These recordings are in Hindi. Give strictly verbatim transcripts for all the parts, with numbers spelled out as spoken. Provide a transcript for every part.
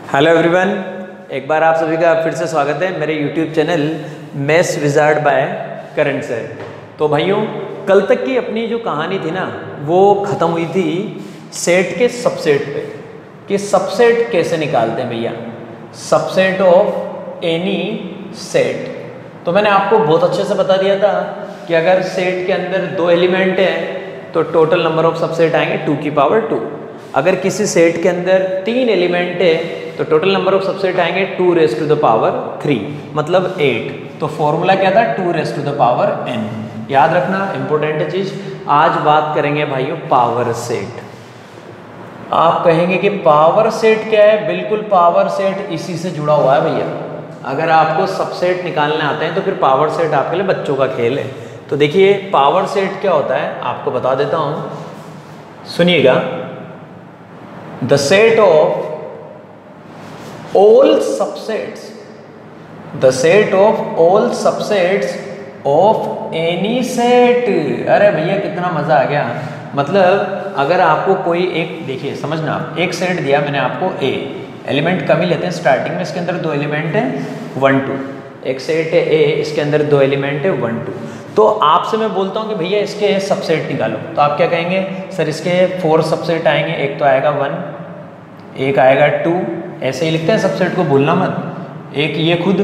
हेलो एवरीवन, एक बार आप सभी का फिर से स्वागत है मेरे YouTube channel maths wizard by Karan sir. तो भाइयों, कल तक की अपनी जो कहानी थी ना वो ख़त्म हुई थी सेट के सबसेट पे कि सबसेट कैसे निकालते हैं भैया, सबसेट ऑफ एनी सेट। तो मैंने आपको बहुत अच्छे से बता दिया था कि अगर सेट के अंदर दो एलिमेंट हैं तो टोटल नंबर ऑफ सबसेट आएंगे टू की पावर टू। अगर किसी सेट के अंदर तीन एलिमेंट है तो टोटल नंबर ऑफ सबसेट आएंगे two raise to the power three, मतलब एट। तो फॉर्मूला क्या था, two raise to the power n. याद रखना, इंपॉर्टेंट चीज। आज बात करेंगे भाइयों पावर सेट। आप कहेंगे कि पावर सेट क्या है? बिल्कुल, पावर सेट इसी से जुड़ा हुआ है भैया। अगर आपको सबसेट निकालने आते हैं तो फिर पावर सेट आपके लिए बच्चों का खेल है। तो देखिए पावर सेट क्या होता है आपको बता देता हूं, सुनिएगा। The set of all subsets the set of all subsets of any set। अरे भैया कितना मजा आ गया। मतलब अगर आपको कोई एक, देखिए समझना, एक सेट दिया मैंने आपको ए, एलिमेंट कम ही लेते हैं स्टार्टिंग में। इसके अंदर दो एलिमेंट है वन टू, एक सेट है ए, इसके अंदर दो एलिमेंट है वन टू। तो आपसे मैं बोलता हूँ कि भैया इसके सबसेट निकालो, तो आप क्या कहेंगे, सर इसके फोर सबसेट आएंगे। एक तो आएगा वन, एक आएगा टू, ऐसे ही लिखते हैं सबसेट को, भूलना मत। एक ये खुद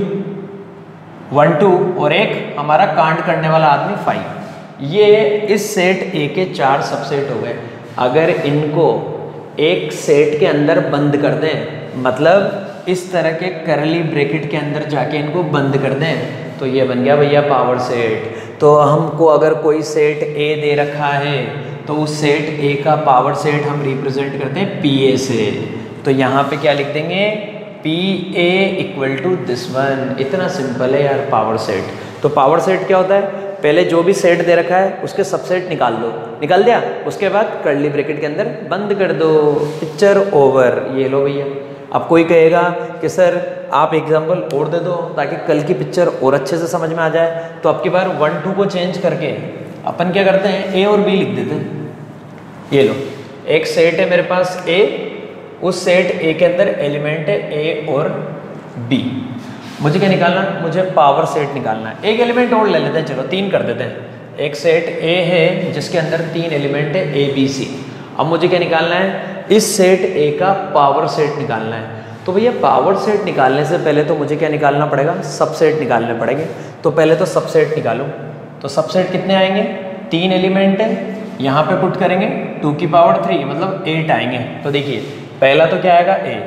वन टू और एक हमारा कांड करने वाला आदमी फाइव। ये इस सेट ए के चार सबसेट हो गए। अगर इनको एक सेट के अंदर बंद कर दें, मतलब इस तरह के करली ब्रैकेट के अंदर जाके इनको बंद कर दें, तो ये बन गया भैया पावर सेट। तो हमको अगर कोई सेट ए दे रखा है तो उस सेट ए का पावर सेट हम रिप्रेजेंट करते हैं पी ए से। तो यहाँ पे क्या लिख देंगे, P A equal to this one. इतना सिंपल है यार पावर सेट। तो पावर सेट क्या होता है, पहले जो भी सेट दे रखा है उसके सबसेट निकाल दो, निकाल दिया, उसके बाद कर्ली ब्रैकेट के अंदर बंद कर दो, पिक्चर ओवर। ये लो भैया। अब कोई कहेगा कि सर आप एग्जाम्पल और दे दो ताकि कल की पिक्चर और अच्छे से समझ में आ जाए। तो अब की बार वन टू को चेंज करके अपन क्या करते हैं, ए और बी लिख देते हैं। ये लो, एक सेट है मेरे पास ए, उस सेट ए के अंदर एलिमेंट है ए और बी। मुझे क्या निकालना, मुझे पावर सेट निकालना है। एक एलिमेंट और ले लेते हैं, चलो तीन कर देते हैं। एक सेट ए है जिसके अंदर तीन एलिमेंट है ए बी सी। अब मुझे क्या निकालना है, इस सेट ए का पावर सेट निकालना है। तो भैया पावर सेट निकालने से पहले तो मुझे क्या निकालना पड़ेगा, सबसेट निकालने पड़ेंगे। तो पहले तो सबसेट निकालो। तो सबसेट कितने आएंगे, तीन एलिमेंट है, यहाँ पे पुट करेंगे टू की पावर थ्री, मतलब एट आएंगे। तो देखिए पहला तो क्या आएगा ए,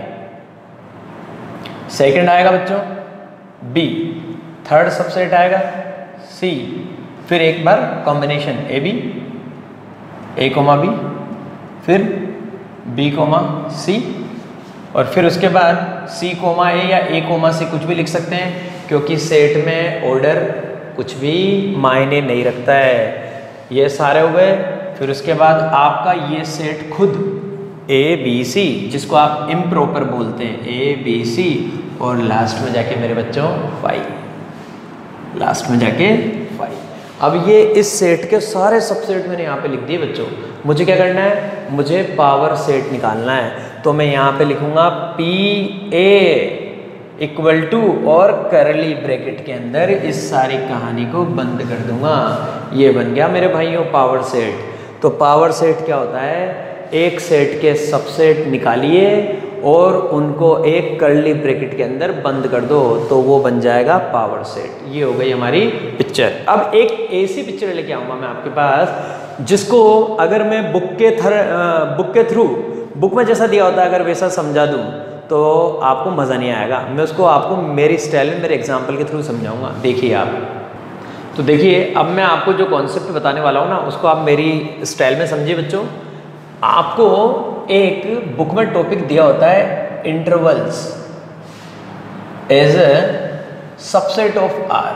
सेकंड आएगा बच्चों बी, थर्ड सबसेट आएगा सी, फिर एक बार combination A B, A comma B, फिर बी कोमा सी, और फिर उसके बाद सी कोमा ए या ए कोमा सी, कुछ भी लिख सकते हैं क्योंकि सेट में ऑर्डर कुछ भी मायने नहीं रखता है। ये सारे हो गए। फिर उसके बाद आपका ये सेट खुद ए बी सी, जिसको आप इम्प्रॉपर बोलते हैं, ए बी सी, और लास्ट में जाके मेरे बच्चों फाइव, लास्ट में जाके फाइव। अब ये इस सेट के सारे सबसेट मैंने यहाँ पे लिख दिए बच्चों। मुझे क्या करना है, मुझे पावर सेट निकालना है। तो मैं यहाँ पे लिखूंगा पी ए इक्वल टू, और करली ब्रैकेट के अंदर इस सारी कहानी को बंद कर दूंगा। ये बन गया मेरे भाइयों पावर सेट। तो पावर सेट क्या होता है, एक सेट के सबसेट निकालिए और उनको एक कर्ली ब्रैकेट के अंदर बंद कर दो, तो वो बन जाएगा पावर सेट। ये हो गई हमारी पिक्चर। अब एक ऐसी पिक्चर लेके आऊंगा मैं आपके पास जिसको अगर मैं बुक के थर बुक के थ्रू, बुक में जैसा दिया होता है अगर वैसा समझा दूं तो आपको मज़ा नहीं आएगा। मैं उसको आपको मेरी स्टाइल में, मेरे एग्जाम्पल के थ्रू समझाऊंगा। देखिए आप, तो देखिए अब मैं आपको जो कॉन्सेप्ट बताने वाला हूँ ना उसको आप मेरी स्टाइल में समझिए बच्चों। आपको एक बुक में टॉपिक दिया होता है intervals as a subset of R,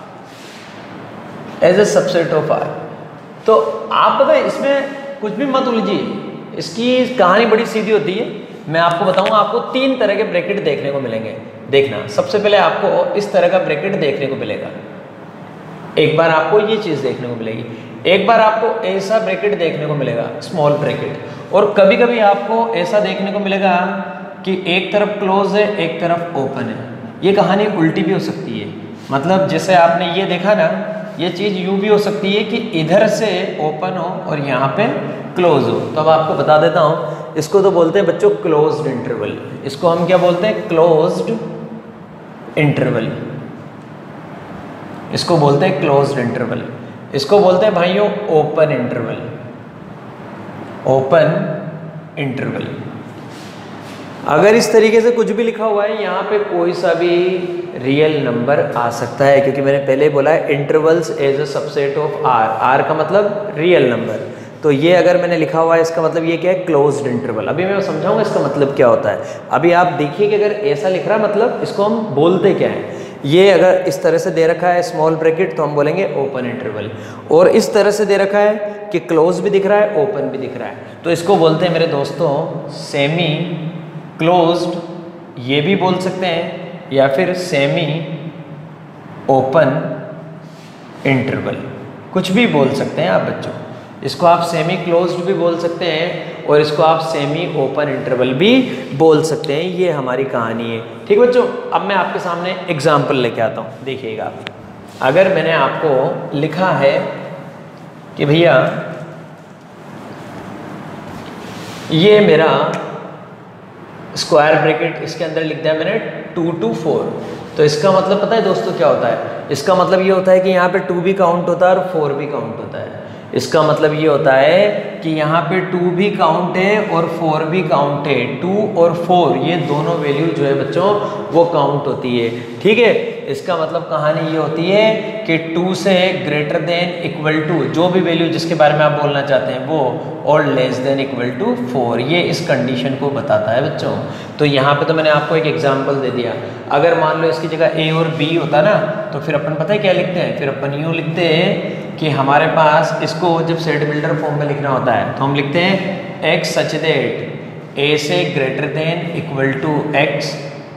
as a subset of R. तो आप पता है इसमें कुछ भी मत उलझिए, इसकी कहानी बड़ी सीधी होती है। मैं आपको बताऊंगा, आपको तीन तरह के ब्रैकेट देखने को मिलेंगे। देखना, सबसे पहले आपको इस तरह का ब्रैकेट देखने को मिलेगा, एक बार आपको ये चीज़ देखने को मिलेगी, एक बार आपको ऐसा ब्रैकेट देखने को मिलेगा, स्मॉल ब्रैकेट, और कभी कभी आपको ऐसा देखने को मिलेगा कि एक तरफ क्लोज है एक तरफ ओपन है। ये कहानी उल्टी भी हो सकती है, मतलब जैसे आपने ये देखा ना, ये चीज़ यूँ भी हो सकती है कि इधर से ओपन हो और यहाँ पे क्लोज हो। तो अब आपको बता देता हूँ, इसको तो बोलते हैं बच्चों क्लोज्ड इंटरवल। इसको हम क्या बोलते हैं? Closed interval. इसको बोलते हैं क्लोज्ड इंटरवल। इसको बोलते हैं भाइयों ओपन इंटरवल। Open interval. अगर इस तरीके से कुछ भी लिखा हुआ है, यहाँ पे कोई सा भी रियल नंबर आ सकता है, क्योंकि मैंने पहले बोला है intervals as a subset of R. R का मतलब रियल नंबर। तो ये अगर मैंने लिखा हुआ है, इसका मतलब ये क्या है? Closed interval. अभी मैं समझाऊंगा इसका मतलब क्या होता है। अभी आप देखिए कि अगर ऐसा लिख रहा है, मतलब इसको हम बोलते क्या है। ये अगर इस तरह से दे रखा है स्मॉल ब्रैकेट, तो हम बोलेंगे ओपन इंटरवल। और इस तरह से दे रखा है कि क्लोज भी दिख रहा है, ओपन भी दिख रहा है, तो इसको बोलते हैं मेरे दोस्तों सेमी क्लोज्ड, ये भी बोल सकते हैं, या फिर सेमी ओपन इंटरवल, कुछ भी बोल सकते हैं आप बच्चों। इसको आप सेमी क्लोज्ड भी बोल सकते हैं और इसको आप सेमी ओपन इंटरवल भी बोल सकते हैं। ये हमारी कहानी है, ठीक बच्चों। अब मैं आपके सामने एग्जाम्पल लेके आता हूँ, देखिएगा। अगर मैंने आपको लिखा है कि भैया ये मेरा स्क्वायर ब्रैकेट, इसके अंदर लिख दिया मैंने टू टू फोर, तो इसका मतलब पता है दोस्तों क्या होता है? इसका मतलब ये होता है कि यहाँ पे टू भी काउंट होता है और फोर भी काउंट होता है। इसका मतलब ये होता है कि यहाँ पे टू भी काउंट है और फोर भी काउंट है। टू और फोर ये दोनों वैल्यू जो है बच्चों वो काउंट होती है, ठीक है। इसका मतलब कहानी ये होती है कि टू से ग्रेटर देन इक्वल टू, जो भी वैल्यू जिसके बारे में आप बोलना चाहते हैं वो, और less than equal to four, ये इस कंडीशन को बताता है बच्चों। तो यहाँ पे तो मैंने आपको एक एग्जांपल दे दिया। अगर मान लो इसकी जगह ए और बी होता ना, तो फिर अपन पता है क्या लिखते हैं? फिर अपन यूँ लिखते हैं कि हमारे पास इसको जब सेट बिल्डर फॉर्म में लिखना होता है तो हम लिखते हैं एक्स सच दैट ए से greater than equal to x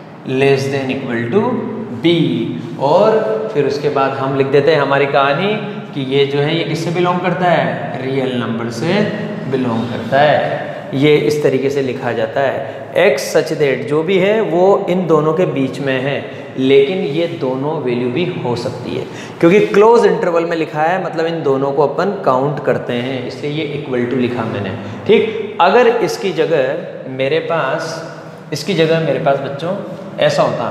less than equal to b, और फिर उसके बाद हम लिख देते हैं हमारी कहानी कि ये जो है ये किससे बिलोंग करता है? रियल नंबर से बिलोंग करता है। ये इस तरीके से लिखा जाता है। एक्स सच दैट जो भी है वो इन दोनों के बीच में है, लेकिन ये दोनों वैल्यू भी हो सकती है, क्योंकि क्लोज इंटरवल में लिखा है, मतलब इन दोनों को अपन काउंट करते हैं, इसलिए ये इक्वल टू लिखा मैंने, ठीक। अगर इसकी जगह मेरे पास इसकी जगह मेरे पास बच्चों ऐसा होता,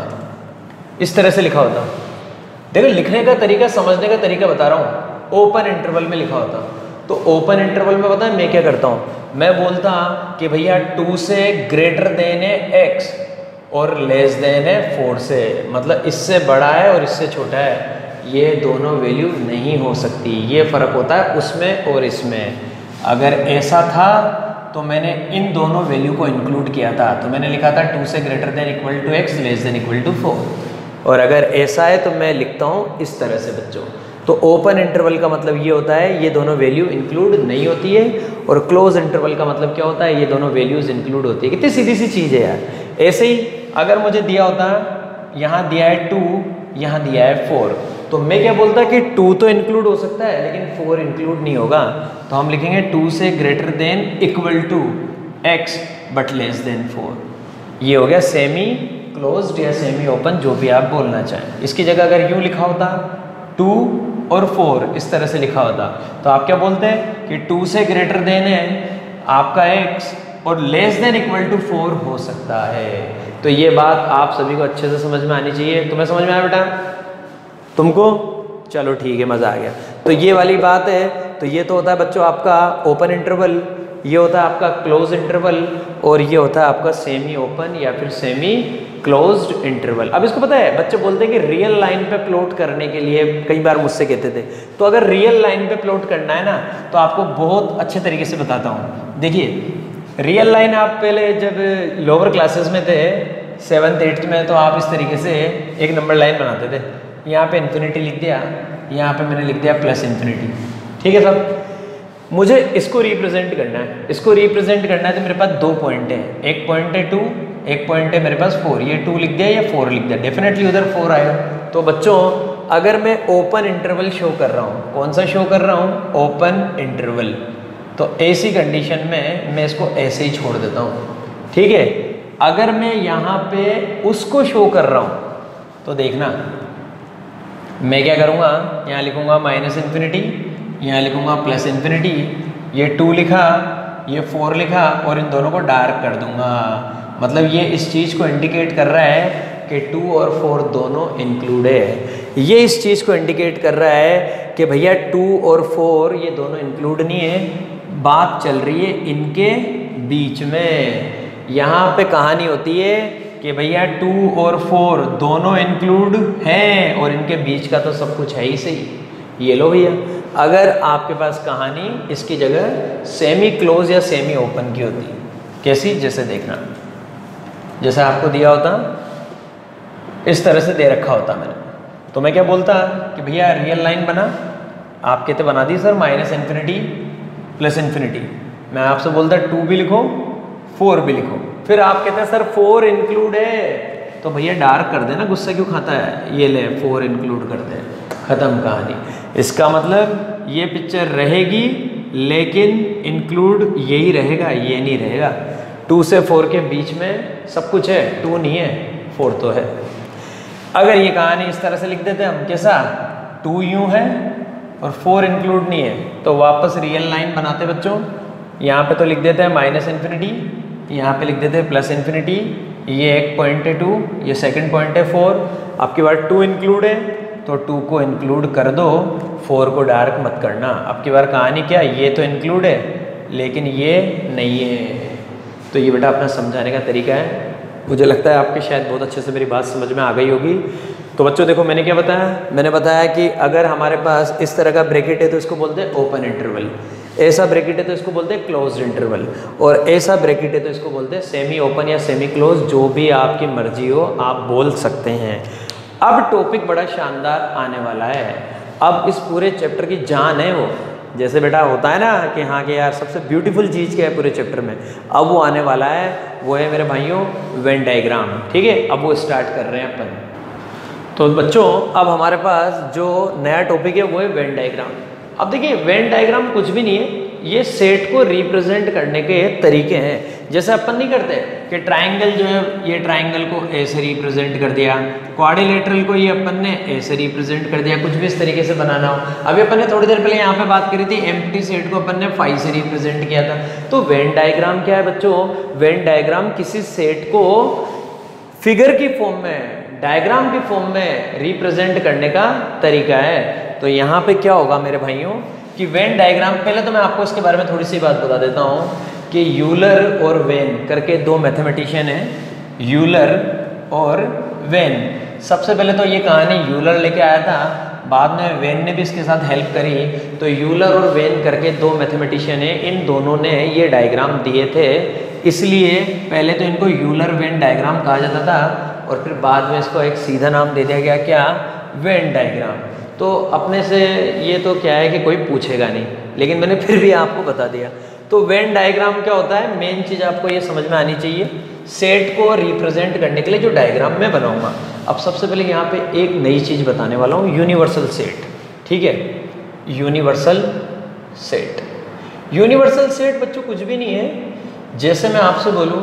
इस तरह से लिखा होता। देखो लिखने का तरीका, समझने का तरीका बता रहा हूँ। ओपन इंटरवल में लिखा होता, तो ओपन इंटरवल में पता है मैं क्या करता हूँ? मैं बोलता कि भैया टू से ग्रेटर देन है एक्स और लेस देन है फोर से, मतलब इससे बड़ा है और इससे छोटा है, ये दोनों वैल्यू नहीं हो सकती। ये फ़र्क होता है उसमें और इसमें। अगर ऐसा था तो मैंने इन दोनों वैल्यू को इंक्लूड किया था, तो मैंने लिखा था टू से greater than equal to x less than equal to four. और अगर ऐसा है तो मैं लिखता हूँ इस तरह से बच्चों। तो ओपन इंटरवल का मतलब ये होता है ये दोनों वैल्यू इंक्लूड नहीं होती है, और क्लोज इंटरवल का मतलब क्या होता है? ये दोनों वैल्यूज इंक्लूड होती है। कितनी सीधी सी चीज़ है यार। ऐसे ही अगर मुझे दिया होता, यहाँ दिया है टू, यहाँ दिया है फोर, तो मैं क्या बोलता कि टू तो इंक्लूड हो सकता है लेकिन फोर इंक्लूड नहीं होगा, तो हम लिखेंगे टू से greater than equal to x but less than four. ये हो गया सेमी क्लोज्ड या सेमी ओपन, जो भी आप बोलना चाहें। इसकी जगह अगर यूँ लिखा होता टू और फोर, इस तरह से लिखा होता, तो आप क्या बोलते हैं कि टू से ग्रेटर देन है आपका एक्स और less than equal to four हो सकता है। तो ये बात आप सभी को अच्छे से समझ में आनी चाहिए। तुम्हें समझ में आया बेटा? तुमको? चलो ठीक है, मज़ा आ गया। तो ये वाली बात है। तो ये तो होता है बच्चों आपका ओपन इंटरवल, ये होता है आपका क्लोज इंटरवल, और ये होता है आपका सेमी ओपन या फिर सेमी क्लोज्ड इंटरवल। अब इसको पता है बच्चे बोलते हैं कि रियल लाइन पे प्लॉट करने के लिए, कई बार मुझसे कहते थे, तो अगर रियल लाइन पे प्लॉट करना है ना तो आपको बहुत अच्छे तरीके से बताता हूँ। देखिए रियल लाइन आप पहले जब लोअर क्लासेस में थे, सेवन्थ एट्थ में, तो आप इस तरीके से एक नंबर लाइन बनाते थे। यहाँ पे इन्फिनिटी लिख दिया, यहाँ पे मैंने लिख दिया प्लस इन्फिनिटी, ठीक है सब। मुझे इसको रिप्रेजेंट करना है, इसको रिप्रेजेंट करना है तो मेरे पास दो पॉइंट है, एक पॉइंट है टू, एक पॉइंट है मेरे पास फोर। ये टू लिख दिया या फोर लिख दिया, डेफिनेटली उधर फोर आएगा। तो बच्चों अगर मैं ओपन इंटरवल शो कर रहा हूँ, कौन सा शो कर रहा हूँ? ओपन इंटरवल, तो ऐसी कंडीशन में मैं इसको ऐसे ही छोड़ देता हूँ, ठीक है। अगर मैं यहाँ पे उसको शो कर रहा हूँ तो देखना मैं क्या करूँगा, यहाँ लिखूँगा माइनस इन्फिनिटी, यहाँ लिखूँगा प्लस इन्फिनिटी, ये टू लिखा, ये फोर लिखा और इन दोनों को डार्क कर दूँगा। मतलब ये इस चीज़ को इंडिकेट कर रहा है कि टू और फोर दोनों इंक्लूड है। ये इस चीज़ को इंडिकेट कर रहा है कि भैया टू और फोर ये दोनों इंक्लूड नहीं है, बात चल रही है इनके बीच में। यहाँ पे कहानी होती है कि भैया टू और फोर दोनों इंक्लूड हैं और इनके बीच का तो सब कुछ है ही सही। ये लो भैया, अगर आपके पास कहानी इसकी जगह सेमी क्लोज या सेमी ओपन की होती, कैसी, जैसे देखना, जैसे आपको दिया होता इस तरह से दे रखा होता मैंने, तो मैं क्या बोलता कि भैया रियल लाइन बना, आप कहते बना दी sir minus infinity plus infinity, मैं आपसे बोलता टू भी लिखो फोर भी लिखो, फिर आप कहते हैं सर फोर इंक्लूड है, तो भैया डार्क कर देना, गुस्सा क्यों खाता है, ये ले फोर इंक्लूड कर दे, खत्म कहानी। इसका मतलब ये पिक्चर रहेगी लेकिन इंक्लूड यही रहेगा, ये नहीं रहेगा। टू से फोर के बीच में सब कुछ है, टू नहीं है फोर तो है। अगर ये कहानी इस तरह से लिख देते हम, कैसा, टू यूं है और फोर इंक्लूड नहीं है, तो वापस रियल लाइन बनाते बच्चों, यहाँ पे तो लिख देते हैं माइनस इन्फिनिटी, यहाँ पे लिख देते हैं प्लस इन्फिनिटी, ये एक पॉइंट है टू, ये सेकंड पॉइंट है फोर, आपकी बार टू इंक्लूड है तो टू को इंक्लूड कर दो, फोर को डार्क मत करना। अब की बार कहानी क्या, ये तो इंक्लूड है लेकिन ये नहीं है। तो ये बेटा अपना समझाने का तरीका है। मुझे लगता है आपके शायद बहुत अच्छे से मेरी बात समझ में आ गई होगी। तो बच्चों देखो मैंने क्या बताया, मैंने बताया कि अगर हमारे पास इस तरह का ब्रैकेट है तो इसको बोलते हैं ओपन इंटरवल, ऐसा ब्रैकेट है तो इसको बोलते हैं क्लोज्ड इंटरवल, और ऐसा ब्रैकेट है तो इसको बोलते हैं सेमी ओपन या सेमी क्लोज, जो भी आपकी मर्जी हो आप बोल सकते हैं। अब टॉपिक बड़ा शानदार आने वाला है। अब इस पूरे चैप्टर की जान है वो, जैसे बेटा होता है ना कि हाँ कि यार सबसे ब्यूटीफुल चीज़ क्या है पूरे चैप्टर में, अब वो आने वाला है, वो है मेरे भाइयों वेन डायग्राम। ठीक है, अब वो स्टार्ट कर रहे हैं अपन। तो बच्चों अब हमारे पास जो नया टॉपिक है वो है वेन डायग्राम। अब देखिए वेन डायग्राम कुछ भी नहीं है, ये सेट को रिप्रेजेंट करने के तरीके हैं। जैसे अपन नहीं करते कि ट्राइंगल जो है ये ट्राइंगल को ए से रिप्रेजेंट कर दिया, क्वाड्रिलेटरल को ये अपन ने ए से रिप्रेजेंट कर दिया, कुछ भी इस तरीके से बनाना हो। अभी अपन ने थोड़ी देर पहले यहाँ पे बात करी थी एम्प्टी सेट को अपन ने फाइव से रिप्रेजेंट किया था। तो वेन डायग्राम क्या है बच्चों, वेन डायग्राम किसी सेट को फिगर की फॉर्म में, डायग्राम की फॉर्म में रिप्रेजेंट करने का तरीका है। तो यहाँ पे क्या होगा मेरे भाइयों कि वेन डायग्राम, पहले तो मैं आपको इसके बारे में थोड़ी सी बात बता देता हूँ कि यूलर और वेन करके दो मैथमेटिशियन हैं, यूलर और वेन। सबसे पहले तो ये कहानी यूलर लेके आया था, बाद में वेन ने भी इसके साथ हेल्प करी। तो यूलर और वेन करके दो मैथमेटिशियन हैं, इन दोनों ने ये डायग्राम दिए थे, इसलिए पहले तो इनको यूलर वेन डायग्राम कहा जाता था और फिर बाद में इसको एक सीधा नाम दे दिया गया, क्या, वेन डायग्राम। तो अपने से ये तो क्या है कि कोई पूछेगा नहीं, लेकिन मैंने फिर भी आपको बता दिया। तो वेन डायग्राम क्या होता है, मेन चीज़ आपको ये समझ में आनी चाहिए, सेट को रिप्रेजेंट करने के लिए जो डायग्राम मैं बनाऊंगा। अब सबसे पहले यहाँ पे एक नई चीज़ बताने वाला हूँ, यूनिवर्सल सेट। ठीक है, यूनिवर्सल सेट। यूनिवर्सल सेट बच्चों कुछ भी नहीं है, जैसे मैं आपसे बोलूँ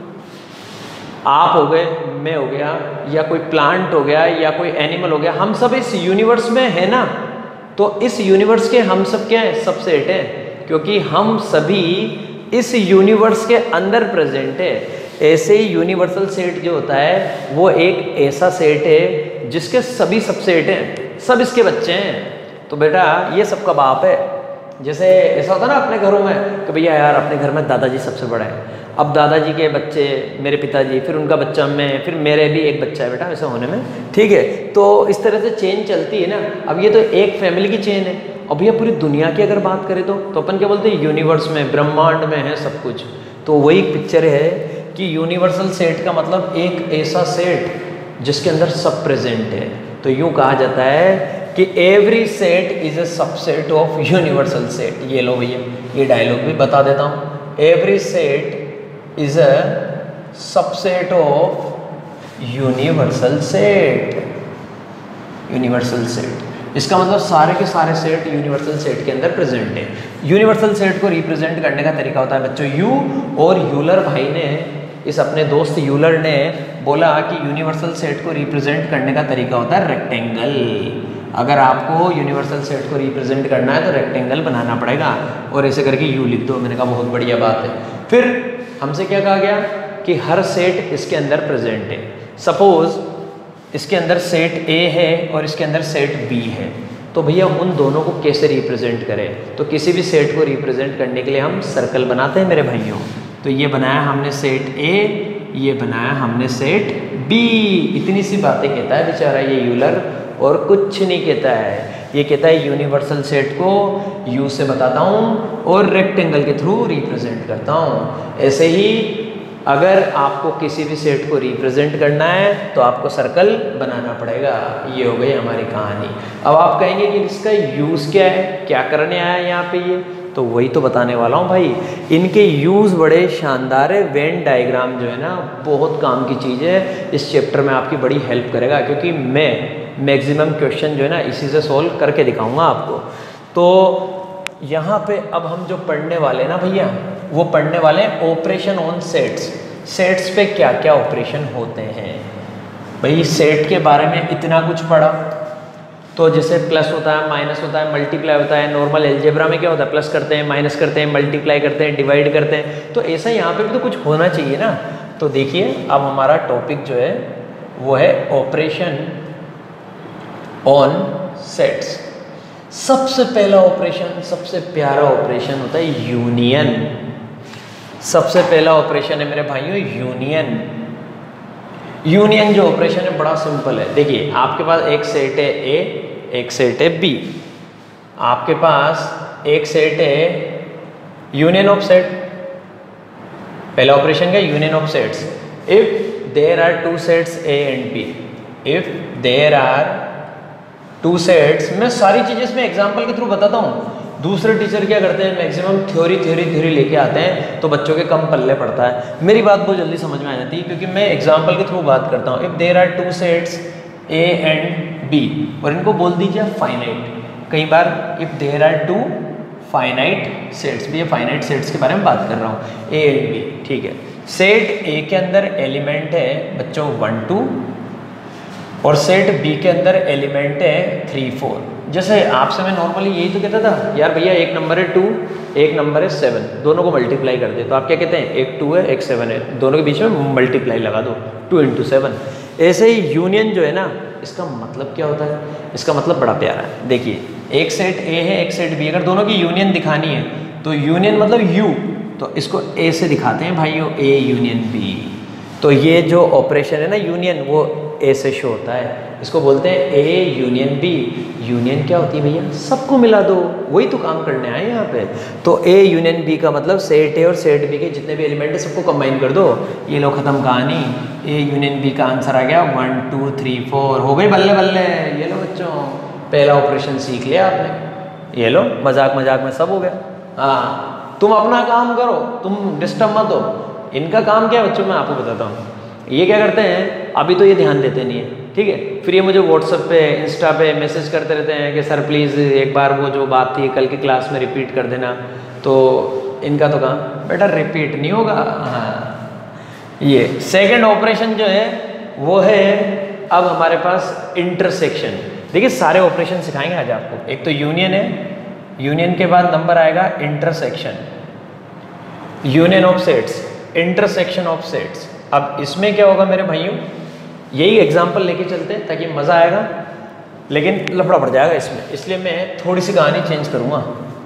आप हो गए, मैं हो गया, या कोई प्लांट हो गया, या कोई एनिमल हो गया, हम सब इस यूनिवर्स में है ना। तो इस यूनिवर्स के हम सब क्या है, सब सेट है, क्योंकि हम सभी इस यूनिवर्स के अंदर प्रेजेंट है। ऐसे ही यूनिवर्सल सेट जो होता है वो एक ऐसा सेट है जिसके सभी सबसेट हैं, सब इसके बच्चे हैं। तो बेटा ये सबका बाप है। जैसे ऐसा होता है ना अपने घरों में कि भैया यार अपने घर में दादाजी सबसे बड़ा है, अब दादाजी के बच्चे मेरे पिताजी, फिर उनका बच्चा मैं, फिर मेरे भी एक बच्चा है बेटा ऐसा होने में। ठीक है, तो इस तरह से चेन चलती है ना। अब ये तो एक फैमिली की चेन है। अब भैया पूरी दुनिया की अगर बात करें तो तो अपन क्या बोलते हैं, यूनिवर्स में, ब्रह्मांड में है सब कुछ। तो वही पिक्चर है कि यूनिवर्सल सेट का मतलब एक ऐसा सेट जिसके अंदर सब प्रेजेंट है। तो यूँ कहा जाता है कि every set is a subset of universal set. ये लो भैया ये डायलॉग भी बता देता हूँ, every set is a subset of universal set. Universal set इसका मतलब सारे के सारे सेट यूनिवर्सल सेट के अंदर प्रेजेंट है। यूनिवर्सल सेट को रिप्रेजेंट करने का तरीका होता है बच्चों, यू और यूलर भाई ने इस अपने दोस्त यूलर ने बोला कि यूनिवर्सल सेट को रिप्रेजेंट करने का तरीका होता है रेक्टेंगल। अगर आपको यूनिवर्सल सेट को रिप्रेजेंट करना है तो रेक्टेंगल बनाना पड़ेगा और ऐसे करके यू लिख दो। मैंने कहा बहुत बढ़िया बात है। फिर हमसे क्या कहा गया कि हर सेट इसके अंदर प्रेजेंट है। सपोज इसके अंदर सेट ए है और इसके अंदर सेट बी है, तो भैया उन दोनों को कैसे रिप्रेजेंट करें? तो किसी भी सेट को रिप्रेजेंट करने के लिए हम सर्कल बनाते हैं मेरे भाइयों। तो ये बनाया हमने सेट ए, ये बनाया हमने सेट बी। इतनी सी बातें कहता है बेचारा ये यूलर और कुछ नहीं कहता है। ये कहता है यूनिवर्सल सेट को यू से बताता हूँ और रेक्टेंगल के थ्रू रिप्रेजेंट करता हूँ। ऐसे ही अगर आपको किसी भी सेट को रिप्रेजेंट करना है तो आपको सर्कल बनाना पड़ेगा। ये हो गई हमारी कहानी। अब आप कहेंगे कि इसका यूज़ क्या है, क्या करने आया है यहाँ पे ये? तो वही तो बताने वाला हूँ भाई। इनके यूज़ बड़े शानदार है। वेन डायग्राम जो है ना बहुत काम की चीज़ है, इस चैप्टर में आपकी बड़ी हेल्प करेगा, क्योंकि मैं मैक्सिमम क्वेश्चन जो है ना इसी से सॉल्व करके दिखाऊंगा आपको। तो यहाँ पे अब हम जो पढ़ने वाले हैं ना भैया, वो पढ़ने वाले हैं ऑपरेशन ऑन सेट्स। सेट्स पे क्या क्या ऑपरेशन होते हैं भाई। सेट के बारे में इतना कुछ पढ़ा, तो जैसे प्लस होता है, माइनस होता है, मल्टीप्लाई होता है। नॉर्मल अलजेब्रा में क्या होता है, प्लस करते हैं, माइनस करते हैं, मल्टीप्लाई करते हैं, डिवाइड करते हैं। तो ऐसा यहाँ पे भी तो कुछ होना चाहिए ना। तो देखिए अब हमारा टॉपिक जो है वो है ऑपरेशन ऑन सेट्स। सबसे पहला ऑपरेशन, सबसे प्यारा ऑपरेशन होता है यूनियन। सबसे पहला ऑपरेशन है मेरे भाइयों यूनियन। यूनियन जो ऑपरेशन है बड़ा सिंपल है। देखिए आपके पास एक सेट है ए, एक सेट है बी। आपके पास एक सेट है यूनियन ऑफ सेट। पहला ऑपरेशन क्या, union of sets. If there are two sets A and B, if there are two sets. मैं सारी चीज़ें इसमें एग्जाम्पल के थ्रू बताता हूँ। दूसरे टीचर क्या करते हैं, मैक्सिमम थ्योरी थ्योरी थ्योरी लेके आते हैं, तो बच्चों के कम पल्ले पड़ता है। मेरी बात बहुत जल्दी समझ में आ जाती है क्योंकि मैं एग्जाम्पल के थ्रू बात करता हूँ। If there are two sets A and B, और इनको बोल दीजिए फाइनाइट। कई बार if there are two finite sets, भी ये फाइनाइट सेट्स के बारे में बात कर रहा हूँ, ए एंड बी, ठीक है। सेट ए के अंदर एलिमेंट है बच्चों वन टू, और सेट बी के अंदर एलिमेंट है थ्री फोर। जैसे आपसे मैं नॉर्मली यही तो कहता था यार भैया एक नंबर है टू, एक नंबर है सेवन, दोनों को मल्टीप्लाई कर दे। तो आप क्या कहते हैं, एक टू है एक सेवन है, दोनों के बीच में मल्टीप्लाई लगा दो, टू इंटू सेवन। ऐसे ही यूनियन जो है ना, इसका मतलब क्या होता है? इसका मतलब बड़ा प्यारा है। देखिए एक सेट ए है एक सेट बी, अगर दोनों की यूनियन दिखानी है तो यूनियन मतलब यू, तो इसको ए से दिखाते हैं भाइयों, ए यूनियन बी। तो ये जो ऑपरेशन है ना यूनियन, वो ए से शो होता है। इसको बोलते हैं ए यूनियन बी। यूनियन क्या होती है भैया, सबको मिला दो, वही तो काम करने आए यहाँ पे। तो ए यूनियन बी का मतलब सेट ए और सेट बी के जितने भी एलिमेंट है सबको कंबाइन कर दो। ये लो खत्म कहानी। ए यूनियन बी का आंसर आ गया वन टू थ्री फोर। हो गई बल्ले बल्ले। ये लो बच्चों पहला ऑपरेशन सीख लिया आपने। ये लो मजाक मजाक में सब हो गया। हाँ तुम अपना काम करो, तुम डिस्टर्ब मत हो। इनका काम क्या है बच्चों, मैं आपको बताता हूँ। ये क्या करते हैं, अभी तो ये ध्यान देते नहीं है, ठीक है। फिर ये मुझे व्हाट्सएप पे इंस्टा पे मैसेज करते रहते हैं कि सर प्लीज़ एक बार वो जो बात थी कल की क्लास में रिपीट कर देना। तो इनका तो काम बेटा रिपीट नहीं होगा। हाँ ये सेकंड ऑपरेशन जो है वो है अब हमारे पास इंटरसेक्शन। देखिए सारे ऑपरेशन सिखाएंगे आज आपको। एक तो यूनियन है, यूनियन के बाद नंबर आएगा intersection, union of sets, intersection of sets. अब इसमें क्या होगा मेरे भाइयों, यही एग्जाम्पल लेके चलते हैं ताकि मज़ा आएगा, लेकिन लफड़ा पड़ जाएगा इसमें, इसलिए मैं थोड़ी सी कहानी चेंज करूँगा।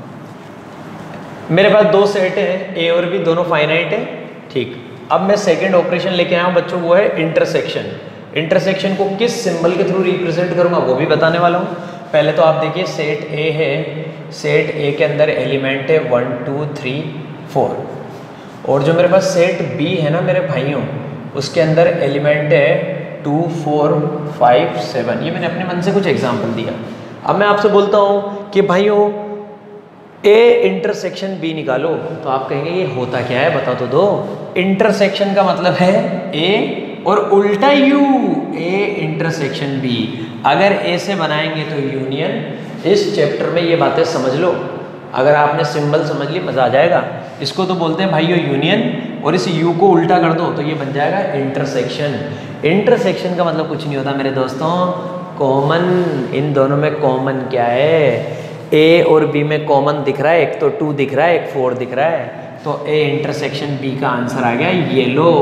मेरे पास दो सेट हैं ए और बी, दोनों फाइनाइट है, ठीक। अब मैं सेकंड ऑपरेशन लेके आया हूँ बच्चों, वो है इंटरसेक्शन। इंटरसेक्शन को किस सिंबल के थ्रू रिप्रेजेंट करूँगा वो भी बताने वाला हूँ। पहले तो आप देखिए सेट ए है, सेट ए के अंदर एलिमेंट है वन टू थ्री फोर, और जो मेरे पास सेट बी है ना मेरे भाइयों, उसके अंदर एलिमेंट है टू फोर फाइव सेवन। ये मैंने अपने मन से कुछ एग्जाम्पल दिया। अब मैं आपसे बोलता हूँ कि भाइयों ए इंटरसेक्शन बी निकालो, तो आप कहेंगे ये होता क्या है, बता तो दो। इंटरसेक्शन का मतलब है ए और उल्टा यू, ए इंटरसेक्शन बी। अगर ए से बनाएंगे तो यूनियन। इस चैप्टर में ये बातें समझ लो, अगर आपने सिंबल समझ ली मजा आ जाएगा। इसको तो बोलते हैं भाइयों यूनियन, और इस यू को उल्टा कर दो तो ये बन जाएगा इंटरसेक्शन। इंटरसेक्शन का मतलब कुछ नहीं होता मेरे दोस्तों, कॉमन। इन दोनों में कॉमन क्या है? ए और बी में कॉमन दिख रहा है, एक तो टू दिख रहा है, एक फोर दिख रहा है, तो ए इंटरसेक्शन बी का आंसर आ गया ये लो।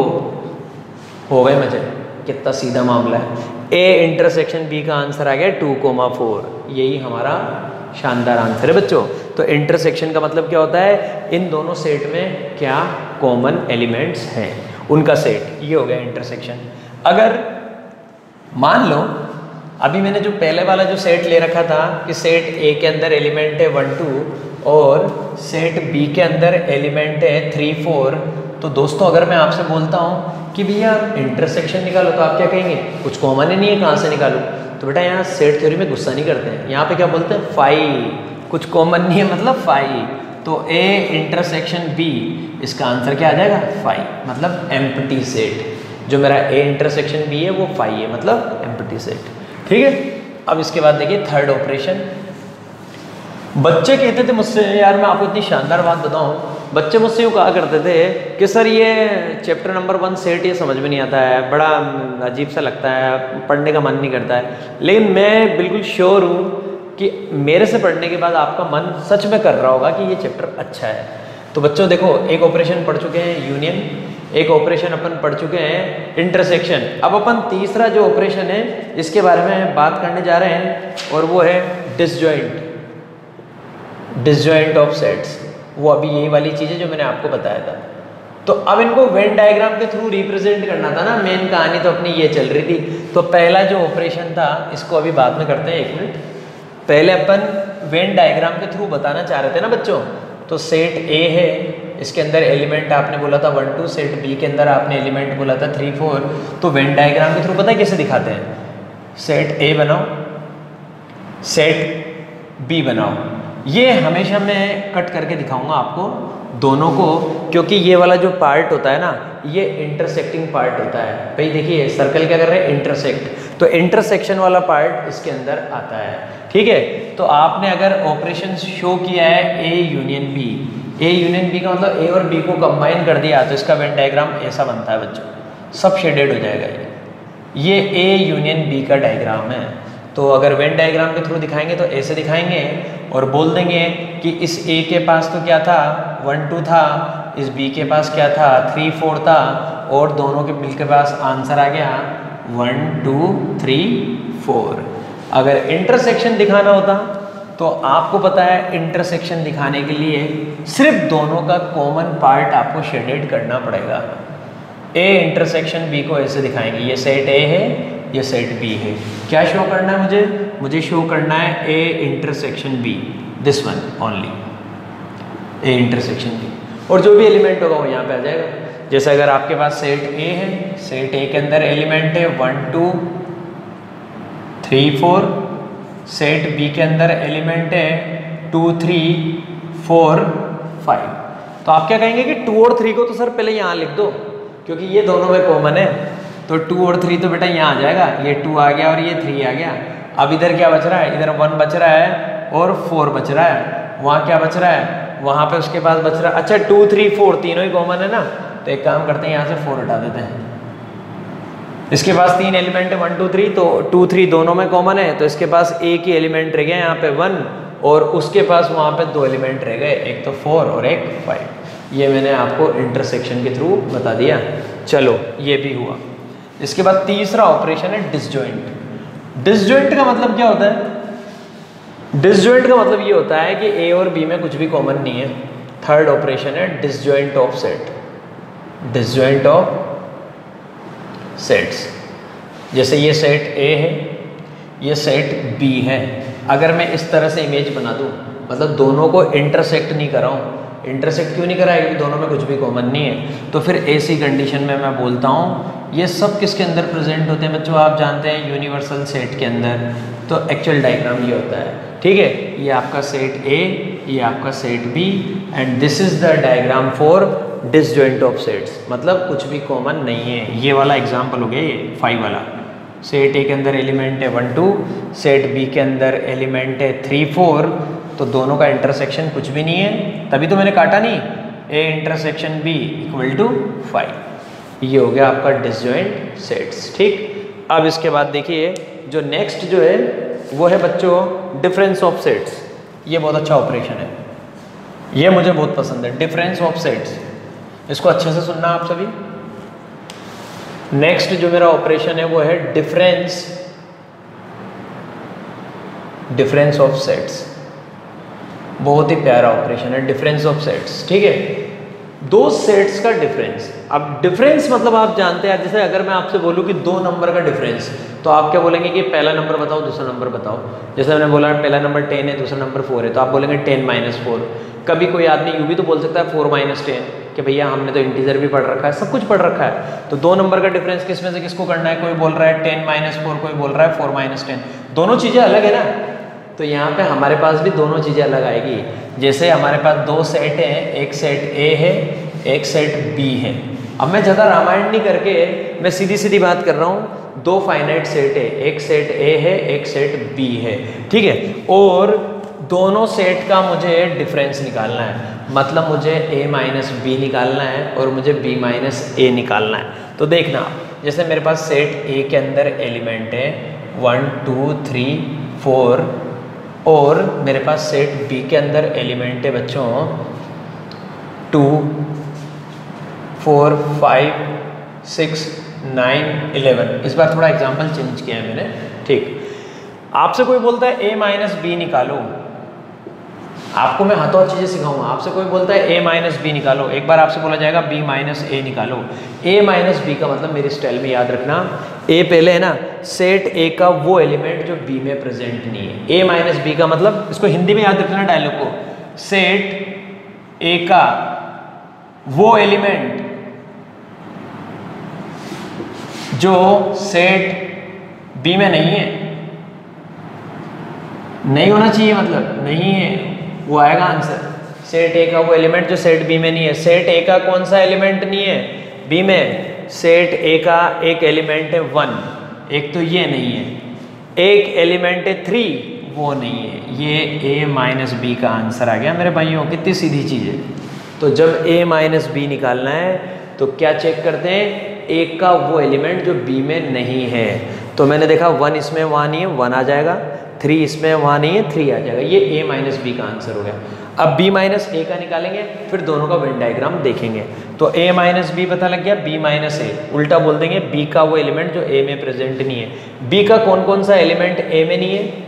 हो गए मजे, कितना सीधा मामला है। ए इंटरसेक्शन बी का आंसर आ गया टू कोमा फोर, यही हमारा शानदार आंसर है बच्चों। तो इंटरसेक्शन का मतलब क्या होता है? इन दोनों सेट में क्या कॉमन एलिमेंट्स हैं, उनका सेट, ये हो गया इंटरसेक्शन। अगर मान लो अभी मैंने जो पहले वाला जो सेट ले रखा था कि सेट ए के अंदर एलिमेंट है वन टू और सेट बी के अंदर एलिमेंट है थ्री फोर, तो दोस्तों अगर मैं आपसे बोलता हूँ कि भैया इंटरसेक्शन निकालो तो आप क्या कहेंगे? कुछ कॉमन ही नहीं है, कहाँ से निकालूं? तो बेटा यहाँ सेट थ्योरी में गुस्सा नहीं करते हैं, यहाँ पे क्या बोलते हैं? फाई। कुछ कॉमन नहीं है मतलब फाई। तो ए इंटरसेक्शन बी, इसका आंसर क्या आ जाएगा? फाई, मतलब एम्प्टी सेट। जो मेरा ए इंटरसेक्शन बी है वो फाई है, मतलब एम्प्टी सेट। ठीक है, अब इसके बाद देखिए थर्ड ऑपरेशन। बच्चे कहते थे मुझसे, यार मैं आपको इतनी शानदार बात बताऊं, बच्चे मुझसे यूँ कहा करते थे कि सर ये चैप्टर नंबर वन सेट ये समझ में नहीं आता है, बड़ा अजीब सा लगता है, पढ़ने का मन नहीं करता है। लेकिन मैं बिल्कुल श्योर हूँ कि मेरे से पढ़ने के बाद आपका मन सच में कर रहा होगा कि ये चैप्टर अच्छा है। तो बच्चों देखो, एक ऑपरेशन पढ़ चुके हैं यूनियन, एक ऑपरेशन अपन पढ़ चुके हैं इंटरसेक्शन। अब अपन तीसरा जो ऑपरेशन है इसके बारे में बात करने जा रहे हैं और वो है डिसजॉइंट। डिसजॉइंट ऑफ सेट्स, वो अभी यही वाली चीज़ है जो मैंने आपको बताया था। तो अब इनको वेन डायग्राम के थ्रू रिप्रेजेंट करना था ना, मेन कहानी तो अपनी ये चल रही थी। तो पहला जो ऑपरेशन था इसको अभी बाद में करते हैं, एक मिनट। पहले अपन वेन डायग्राम के थ्रू बताना चाह रहे थे ना बच्चों। तो सेट ए है, इसके अंदर एलिमेंट आपने बोला था वन टू, सेट बी के अंदर आपने एलिमेंट बोला था थ्री फोर। तो वेन डायग्राम के थ्रू पता है कैसे दिखाते हैं? सेट ए बनाओ, सेट बी बनाओ। ये हमेशा मैं कट करके दिखाऊंगा आपको दोनों को, क्योंकि ये वाला जो पार्ट होता है ना ये इंटरसेक्टिंग पार्ट होता है। भाई देखिए सर्कल क्या कर रहे हैं? इंटरसेक्ट। तो इंटरसेक्शन वाला पार्ट इसके अंदर आता है। ठीक है, तो आपने अगर ऑपरेशन शो किया है A union B, A union B का मतलब ए और बी को कंबाइन कर दिया, तो इसका वेन डायग्राम ऐसा बनता है बच्चों, सब शेडेड हो जाएगा ये। ये ए यूनियन बी का डायग्राम है। तो अगर वेन डायग्राम के थ्रू दिखाएंगे तो ऐसे दिखाएंगे और बोल देंगे कि इस ए के पास तो क्या था? वन टू था, इस बी के पास क्या था? थ्री फोर था, और दोनों के बिल के पास आंसर आ गया वन टू थ्री फोर। अगर इंटरसेक्शन दिखाना होता तो आपको पता है इंटरसेक्शन दिखाने के लिए सिर्फ दोनों का कॉमन पार्ट आपको शेडेड करना पड़ेगा। ए इंटरसेक्शन बी को ऐसे दिखाएंगे, ये सेट ए है, ये सेट बी है। क्या शो करना है मुझे? मुझे शो करना है A intersection B, this one only, A intersection B, और जो भी एलिमेंट होगा वो यहाँ पे आ जाएगा। जैसे अगर आपके पास सेट ए है, सेट ए के अंदर एलिमेंट है one two three four, set B के अंदर एलिमेंट है टू थ्री फोर फाइव। तो आप क्या कहेंगे कि टू और थ्री को तो सर पहले यहाँ लिख दो, क्योंकि ये दोनों में कॉमन है। तो टू और थ्री तो बेटा यहाँ आ जाएगा, ये टू आ गया और ये थ्री आ गया। अब इधर क्या बच रहा है? इधर वन बच रहा है और फोर बच रहा है। वहाँ क्या बच रहा है? वहाँ पे उसके पास बच रहा है, अच्छा टू थ्री फोर तीनों ही कॉमन है ना, तो एक काम करते हैं यहाँ से फोर हटा देते हैं। इसके पास तीन एलिमेंट है वन टू थ्री, तो टू थ्री दोनों में कॉमन है, तो इसके पास एक ही एलिमेंट रह गया यहाँ पे वन, और उसके पास वहाँ पे दो एलिमेंट रह गए, एक तो फोर और एक फाइव। ये मैंने आपको इंटरसेक्शन के थ्रू बता दिया। चलो ये भी हुआ। इसके बाद तीसरा ऑपरेशन है डिसजॉइंट। डिसजॉइंट का मतलब क्या होता है? डिसजॉइंट का मतलब ये होता है कि ए और बी में कुछ भी कॉमन नहीं है। थर्ड ऑपरेशन है disjoint of set. Disjoint of sets, जैसे ये सेट ए है, ये सेट बी है। अगर मैं इस तरह से इमेज बना दूं, मतलब दोनों को इंटरसेक्ट नहीं कर रहा हूँ। इंटरसेक्ट क्यों नहीं करा है? क्योंकि दोनों में कुछ भी कॉमन नहीं है। तो फिर ऐसी कंडीशन में मैं बोलता हूँ ये सब किसके अंदर प्रेजेंट होते हैं बच्चों? आप जानते हैं यूनिवर्सल सेट के अंदर। तो एक्चुअल डायग्राम ये होता है, ठीक है? ये आपका सेट ए, ये आपका set B, and this is the diagram for disjoint of sets, मतलब कुछ भी कॉमन नहीं है। ये वाला एग्जाम्पल हो गया, ये फाइव वाला। सेट ए के अंदर एलिमेंट है वन टू, सेट बी के अंदर एलिमेंट है थ्री फोर, तो दोनों का इंटरसेक्शन कुछ भी नहीं है, तभी तो मैंने काटा नहीं। A intersection B equal to five. ये हो गया आपका डिसजॉइंट सेट्स। ठीक, अब इसके बाद देखिए जो नेक्स्ट जो है वो है बच्चों डिफरेंस ऑफ सेट्स। ये बहुत अच्छा ऑपरेशन है, ये मुझे बहुत पसंद है, डिफरेंस ऑफ सेट्स। इसको अच्छे से सुनना आप सभी। नेक्स्ट जो मेरा ऑपरेशन है वो है डिफरेंस डिफरेंस ऑफ सेट्स। बहुत ही प्यारा ऑपरेशन है डिफरेंस ऑफ सेट्स। ठीक है, दो सेट्स का डिफरेंस। अब डिफरेंस मतलब आप जानते हैं, जैसे अगर मैं आपसे बोलूं कि दो नंबर का डिफरेंस, तो आप क्या बोलेंगे कि पहला नंबर बताओ दूसरा नंबर बताओ। जैसे मैंने बोला पहला नंबर टेन है दूसरा नंबर फोर है, तो आप बोलेंगे टेन माइनस फोर। कभी कोई आदमी यूँ भी तो बोल सकता है फोर माइनस टेन, कि भैया हमने तो इंटीजर भी पढ़ रखा है, सब कुछ पढ़ रखा है। तो दो नंबर का डिफरेंस किस में से किसको करना है? कोई बोल रहा है टेन माइनस फोर, कोई बोल रहा है फोर माइनस टेन। दोनों चीज़ें अलग है ना, तो यहाँ पे हमारे पास भी दोनों चीज़ें अलग आएगी। जैसे हमारे पास दो सेट हैं, एक सेट ए है एक सेट बी है। अब मैं ज़्यादा रामायण नहीं करके मैं सीधी सीधी बात कर रहा हूँ। दो फाइनाइट सेट है, एक सेट ए है एक सेट बी है। ठीक है, और दोनों सेट का मुझे डिफरेंस निकालना है, मतलब मुझे a माइनस बी निकालना है और मुझे b माइनस ए निकालना है। तो देखना, जैसे मेरे पास सेट a के अंदर एलिमेंट है वन टू थ्री फोर, और मेरे पास सेट b के अंदर एलिमेंट है बच्चों two four five six nine eleven. इस बार थोड़ा एग्जाम्पल चेंज किया है मैंने। ठीक, आपसे कोई बोलता है a माइनस बी निकालो, आपको मैं हाथों हाथ चीज़ें सिखाऊंगा। आपसे कोई बोलता है a माइनस बी निकालो, एक बार आपसे बोला जाएगा b माइनस ए निकालो। a माइनस बी का मतलब मेरी स्टाइल में याद रखना, a पहले है ना, सेट a का वो एलिमेंट जो b में प्रेजेंट नहीं है। a माइनस बी का मतलब, इसको हिंदी में याद रखना डायलॉग को, सेट a का वो एलिमेंट जो सेट b में नहीं है। नहीं होना चाहिए, मतलब नहीं है, वो आएगा आंसर। सेट ए का वो एलिमेंट जो सेट बी में नहीं है। सेट ए का कौन सा एलिमेंट नहीं है बी में? सेट ए का एक एलिमेंट है वन, एक तो ये नहीं है। एक एलिमेंट है थ्री, वो नहीं है। ये ए माइनस बी का आंसर आ गया मेरे भाइयों। कितनी सीधी चीज़ है। तो जब ए माइनस बी निकालना है तो क्या चेक करते हैं? एक का वो एलिमेंट जो बी में नहीं है। तो मैंने देखा वन इसमें वहाँ नहीं है, वन आ जाएगा। थ्री इसमें वहाँ नहीं है, थ्री आ जाएगा। ये a माइनस बी का आंसर हो गया। अब b माइनस ए का निकालेंगे, फिर दोनों का वेन डायग्राम देखेंगे। तो a माइनस बी पता लग गया, b माइनस ए। उल्टा बोल देंगे, b का वो एलिमेंट जो a में प्रेजेंट नहीं है। b का कौन कौन सा एलिमेंट a में नहीं है?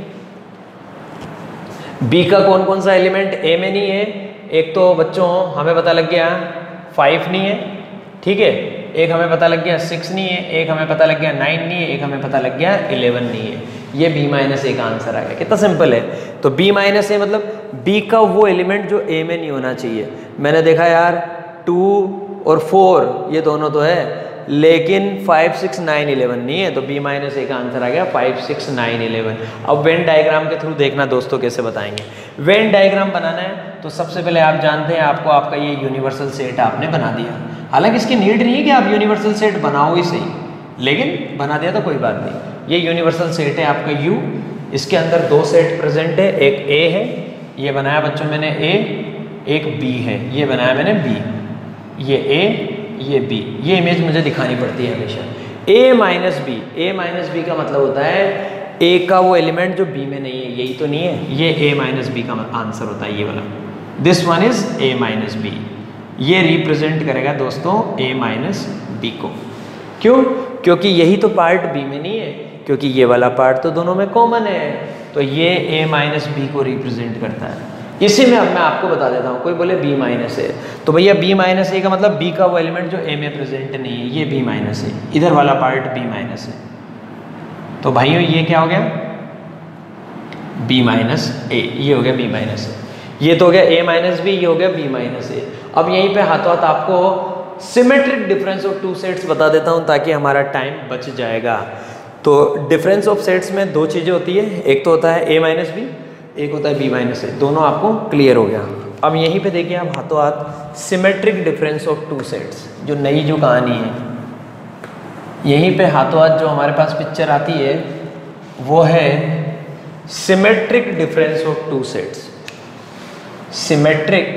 b का कौन कौन सा एलिमेंट a में नहीं है? एक तो बच्चों हमें पता लग गया फाइव नहीं है, ठीक है। एक हमें पता लग गया सिक्स नहीं है, एक हमें पता लग गया नाइन नहीं है, एक हमें पता लग गया इलेवन नहीं है। ये b माइनस ए का आंसर आ गया। कितना सिंपल है। तो b माइनस ए मतलब b का वो एलिमेंट जो a में नहीं होना चाहिए। मैंने देखा यार टू और फोर ये दोनों तो है, लेकिन फाइव सिक्स नाइन इलेवन नहीं है। तो b माइनस ए का आंसर आ गया फाइव सिक्स नाइन इलेवन। अब वेन डायग्राम के थ्रू देखना दोस्तों कैसे बताएंगे। वेन डायग्राम बनाना है तो सबसे पहले आप जानते हैं, आपको आपका ये यूनिवर्सल सेट आपने बना दिया। हालांकि इसकी नीड नहीं है कि आप यूनिवर्सल सेट बनाओ ही सही, लेकिन बना दिया तो कोई बात नहीं। ये यूनिवर्सल सेट है आपका U, इसके अंदर दो सेट प्रेजेंट है, एक A है, ये बनाया बच्चों मैंने A, एक B है, ये बनाया मैंने B। ये A, ये B, ये इमेज मुझे दिखानी पड़ती है हमेशा। A minus B, A minus B का मतलब होता है A का वो एलिमेंट जो B में नहीं है, यही तो नहीं है। ये A माइनस बी का आंसर होता है, ये वाला। This one is A minus B. ये रिप्रेजेंट करेगा दोस्तों A माइनस बी को। क्यों? क्योंकि यही तो पार्ट B में नहीं है, क्योंकि ये वाला पार्ट तो दोनों में कॉमन है। तो ये A माइनस बी को रिप्रेजेंट करता है। इसी में अब मैं आपको बता देता हूँ। कोई बोले B माइनस ए, तो भैया B माइनस ए का मतलब B का वो एलिमेंट जो A में प्रेजेंट नहीं है, ये B माइनस ए। इधर वाला पार्ट B माइनस है। तो भाइयों ये क्या हो गया? B minus A. ये हो गया B माइनस ए। ये तो हो गया A माइनस बी, ये हो गया B माइनस ए। अब यहीं पे हाथों हाथ आपको symmetric difference of two sets बता देता हूँ ताकि हमारा टाइम बच जाएगा। तो डिफरेंस ऑफ सेट्स में दो चीज़ें होती है, एक तो होता है A माइनस बी, एक होता है B माइनस ए। दोनों आपको क्लियर हो गया। अब यहीं पे देखिए आप हाथों हाथ symmetric difference of two sets, जो नई जो कहानी है, यहीं पे हाथों हाथ जो हमारे पास पिक्चर आती है वो है symmetric difference of two sets. Symmetric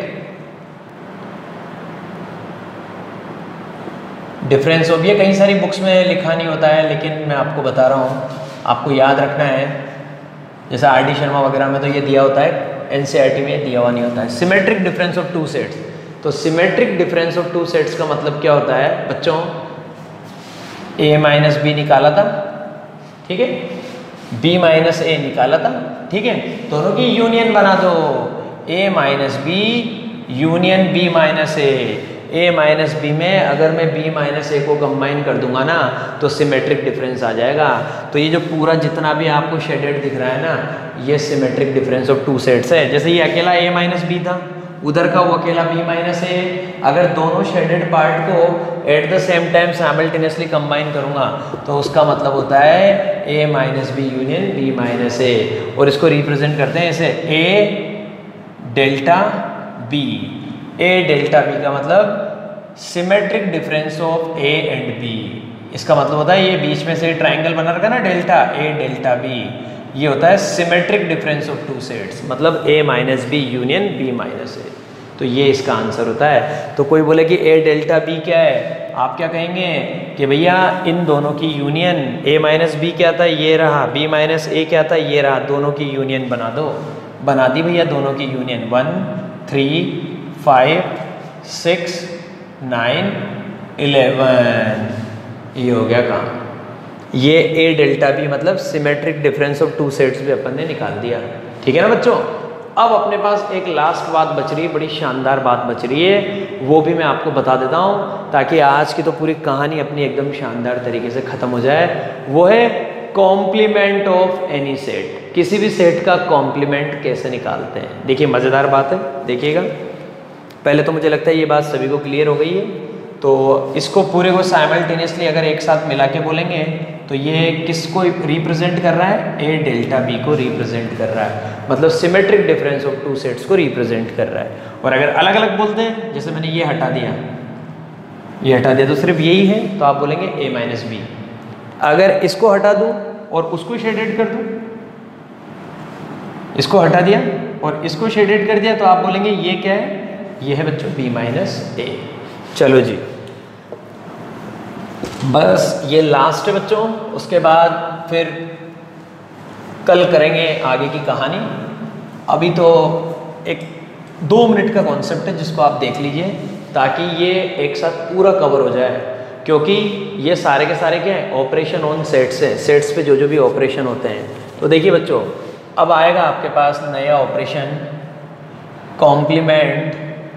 difference of, ये कई सारी बुक्स में लिखा नहीं होता है लेकिन मैं आपको बता रहा हूँ, आपको याद रखना है। जैसे आर डी शर्मा वगैरह में तो ये दिया होता है, N C E R T में दिया हुआ नहीं होता है। Symmetric difference of two sets, तो symmetric difference of two sets का मतलब क्या होता है बच्चों, ए माइनस बी निकाला था, ठीक है, बी माइनस ए निकाला था, ठीक है, दोनों की यूनियन बना दो, A minus B union B minus A. A minus B में अगर मैं बी माइनस ए को कंबाइन कर दूंगा ना तो सिमेट्रिक डिफरेंस आ जाएगा। तो ये जो पूरा जितना भी आपको शेडेड दिख रहा है ना, ये symmetric difference of two sets है। जैसे ये अकेला ए माइनस बी था, उधर का वो अकेला बी माइनस ए, अगर दोनों शेडेड पार्ट को at the same time simultaneously combine करूंगा तो उसका मतलब होता है A minus B union B minus A. और इसको रिप्रेजेंट करते हैं ऐसे, A delta B. A delta B का मतलब symmetric difference of A and B. इसका मतलब होता है ये बीच में से ट्राइंगल बना रखा ना डेल्टा, ए डेल्टा बी, ये होता है symmetric difference of two sets, मतलब A minus B union B minus A. तो ये इसका आंसर होता है। तो कोई बोले कि ए डेल्टा बी क्या है, आप क्या कहेंगे कि भैया इन दोनों की यूनियन, ए माइनस बी क्या था, ये रहा, बी माइनस ए क्या था, ये रहा, दोनों की यूनियन बना दो। बना दी भैया दोनों की union, one three five six nine eleven, ये हो गया काम। ये ए डेल्टा बी मतलब symmetric difference of two sets भी अपन ने निकाल दिया, ठीक है ना बच्चों। अब अपने पास एक लास्ट बात बच रही है, बड़ी शानदार बात बच रही है, वो भी मैं आपको बता देता हूँ ताकि आज की तो पूरी कहानी अपनी एकदम शानदार तरीके से ख़त्म हो जाए। वो है कॉम्प्लीमेंट ऑफ एनी सेट। किसी भी सेट का कॉम्प्लीमेंट कैसे निकालते हैं, देखिए मज़ेदार बात है, देखिएगा। पहले तो मुझे लगता है ये बात सभी को क्लियर हो गई है। तो इसको पूरे को साइमल्टेनियसली अगर एक साथ मिला के बोलेंगे तो ये किसको रिप्रेजेंट कर रहा है, ए डेल्टा बी को रिप्रेजेंट कर रहा है, मतलब symmetric difference of two sets को रिप्रेजेंट कर रहा है। और अगर अलग अलग बोलते हैं, जैसे मैंने ये हटा दिया, ये हटा दिया तो सिर्फ यही है, तो आप बोलेंगे ए माइनस बी। अगर इसको हटा दूँ और उसको शेडेड कर दूँ, इसको हटा दिया और इसको शेडेड कर दिया, तो आप बोलेंगे ये क्या है, ये है बच्चों बी माइनस ए। चलो जी, बस ये लास्ट है बच्चों, उसके बाद फिर कल करेंगे आगे की कहानी। अभी तो एक दो मिनट का कॉन्सेप्ट है जिसको आप देख लीजिए ताकि ये एक साथ पूरा कवर हो जाए, क्योंकि ये सारे के सारे क्या है, ऑपरेशन ऑन सेट्स है, सेट्स पे जो जो भी ऑपरेशन होते हैं। तो देखिए बच्चों, अब आएगा आपके पास नया operation, complement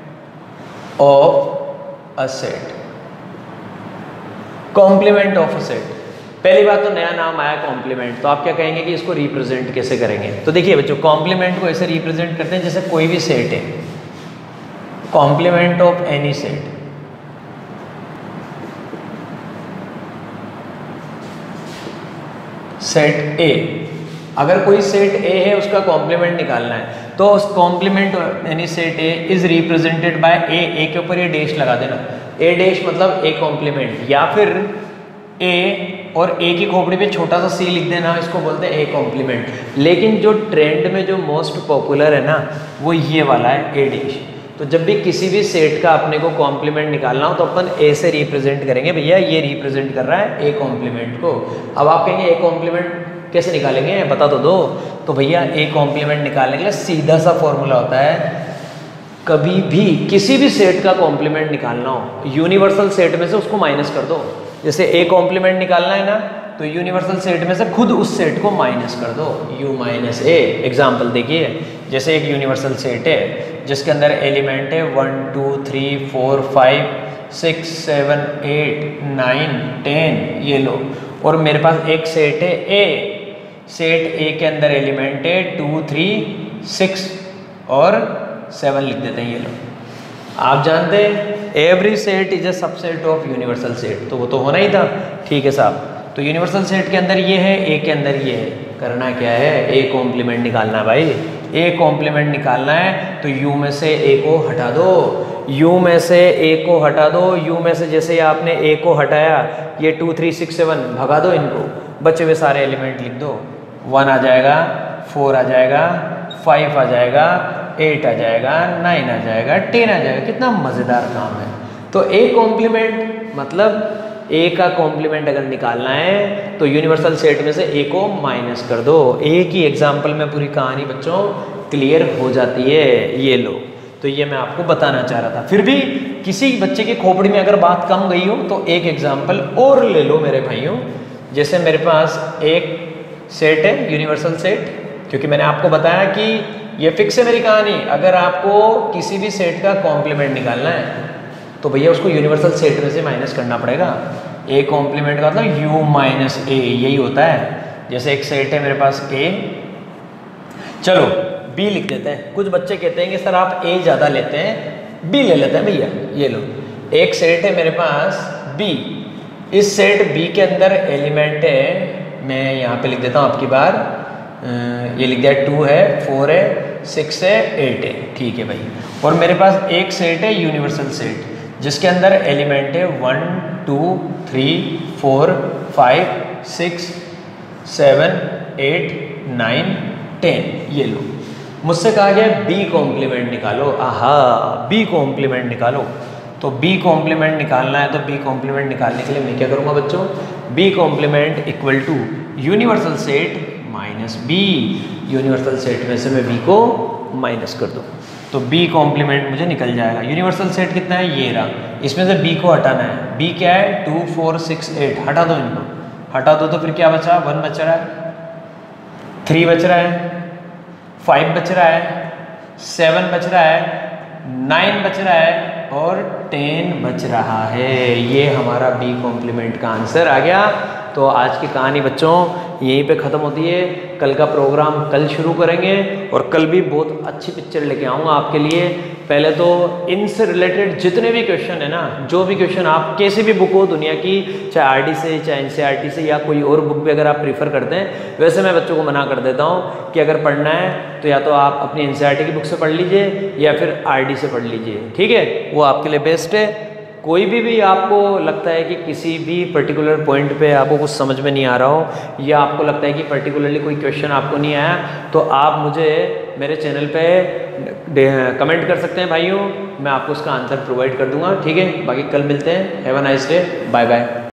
of a set. Complement of a set, पहली बात तो नया नाम आया कॉम्प्लीमेंट, तो आप क्या कहेंगे कि इसको रिप्रेजेंट कैसे करेंगे। तो देखिए बच्चों, कॉम्प्लीमेंट को ऐसे रिप्रेजेंट करते हैं जैसे कोई भी सेट है, complement of any set. Set A, अगर कोई सेट ए है उसका कॉम्प्लीमेंट निकालना है तो उस complement any set A is represented by A. A के ऊपर ये डैश लगा देना, ए डैश मतलब ए कॉम्प्लीमेंट, या फिर ए और ए की खोपड़ी पे छोटा सा सी लिख देना, इसको बोलते हैं ए कॉम्प्लीमेंट। लेकिन जो ट्रेंड में जो मोस्ट पॉपुलर है ना, वो ये वाला है ए डैश। तो जब भी किसी भी सेट का अपने को कॉम्प्लीमेंट निकालना हो तो अपन ए से रिप्रेजेंट करेंगे, भैया ये रिप्रेजेंट कर रहा है ए कॉम्प्लीमेंट को। अब आप कहेंगे ए कॉम्प्लीमेंट कैसे निकालेंगे, बता तो दो। तो भैया ए कॉम्प्लीमेंट निकालने के लिए सीधा सा फॉर्मूला होता है, कभी भी किसी भी सेट का कॉम्प्लीमेंट निकालना हो, यूनिवर्सल सेट में से उसको माइनस कर दो। जैसे ए कॉम्प्लीमेंट निकालना है ना, तो यूनिवर्सल सेट में से खुद उस सेट को माइनस कर दो, u माइनस ए। एग्जाम्पल देखिए, जैसे एक यूनिवर्सल सेट है जिसके अंदर एलिमेंट है one two three four five six seven eight nine ten, ये लो। और मेरे पास एक सेट है ए, सेट ए के अंदर एलिमेंट है टू थ्री सिक्स और सेवन लिख देते हैं, ये लो। आप जानते हैं every set is a subset of universal set, तो वो तो होना ही था, ठीक है साहब। तो यूनिवर्सल सेट के अंदर ये है, ए के अंदर ये है, करना क्या है, ए कॉम्प्लीमेंट निकालना है भाई। ए कॉम्प्लीमेंट निकालना है तो u में से a को हटा दो, u में से a को हटा दो, u में से जैसे आपने a को हटाया, ये टू थ्री सिक्स सेवन भगा दो, इनको बचे हुए सारे एलिमेंट लिख दो। वन आ जाएगा, फोर आ जाएगा, फाइव आ जाएगा, एट आ जाएगा, नाइन आ जाएगा, टेन आ जाएगा। कितना मज़ेदार काम है। तो ए कॉम्प्लीमेंट मतलब ए का कॉम्प्लीमेंट अगर निकालना है तो यूनिवर्सल सेट में से ए को माइनस कर दो। ए की एग्जाम्पल में पूरी कहानी बच्चों क्लियर हो जाती है। ये लो, तो ये मैं आपको बताना चाह रहा था। फिर भी किसी बच्चे की खोपड़ी में अगर बात कम गई हो तो एक एग्जाम्पल और ले लो मेरे भाइयों। जैसे मेरे पास एक सेट है यूनिवर्सल सेट, क्योंकि मैंने आपको बताया कि ये फिक्स है मेरी कहानी। अगर आपको किसी भी सेट का कॉम्प्लीमेंट निकालना है तो भैया उसको यूनिवर्सल सेट में से माइनस करना पड़ेगा। ए कॉम्प्लीमेंट का मतलब यू माइनस ए, यही होता है। जैसे एक सेट है मेरे पास ए, चलो बी लिख देते हैं। कुछ बच्चे कहते हैं कि सर आप ए ज़्यादा लेते हैं, बी ले लेते हैं भैया। ये लो, एक सेट है मेरे पास बी। इस सेट बी के अंदर एलिमेंट है, मैं यहाँ पे लिख देता हूँ आपकी बार, ये लिख दिया टू है, फोर है, सिक्स है, एट है। ठीक है भाई। और मेरे पास एक सेट है यूनिवर्सल सेट जिसके अंदर एलिमेंट है one two three four five six seven eight nine ten. ये लो, मुझसे कहा गया बी कॉम्प्लीमेंट निकालो। आहा, बी कॉम्प्लीमेंट निकालो। तो बी कॉम्प्लीमेंट निकालना है तो बी कॉम्प्लीमेंट निकालने के लिए मैं क्या करूँगा बच्चों, B complement equal to universal set minus B. Universal set में से मैं बी को माइनस कर दूँ तो बी कॉम्प्लीमेंट मुझे निकल जाएगा। यूनिवर्सल सेट कितना है, ये रहा। इसमें से बी को हटाना है। बी क्या है, टू फोर सिक्स एट। हटा दो इनको, हटा दो तो फिर क्या बचा, वन बच रहा है, थ्री बच रहा है, फाइव बच रहा है, सेवन बच रहा है, नाइन बच रहा है और टेन बच रहा है। ये हमारा बी कॉम्प्लीमेंट का आंसर आ गया। तो आज की कहानी बच्चों यहीं पे ख़त्म होती है। कल का प्रोग्राम कल शुरू करेंगे और कल भी बहुत अच्छी पिक्चर लेके आऊँगा आपके लिए। पहले तो इनसे रिलेटेड जितने भी क्वेश्चन है ना, जो भी क्वेश्चन आप किसी भी बुक हो दुनिया की, चाहे आरडी से, चाहे एनसीईआरटी से या कोई और बुक भी अगर आप प्रीफर करते हैं, वैसे मैं बच्चों को मना कर देता हूँ कि अगर पढ़ना है तो या तो आप अपनी एनसीईआरटी की बुक से पढ़ लीजिए या फिर आरडी से पढ़ लीजिए। ठीक है, वो आपके लिए बेस्ट है। कोई भी भी आपको लगता है कि किसी भी पर्टिकुलर पॉइंट पे आपको कुछ समझ में नहीं आ रहा हो या आपको लगता है कि पर्टिकुलरली कोई क्वेश्चन आपको नहीं आया, तो आप मुझे मेरे चैनल पे कमेंट कर सकते हैं भाइयों, मैं आपको उसका आंसर प्रोवाइड कर दूंगा। ठीक है, बाकी कल मिलते हैं। Have a nice day, bye bye.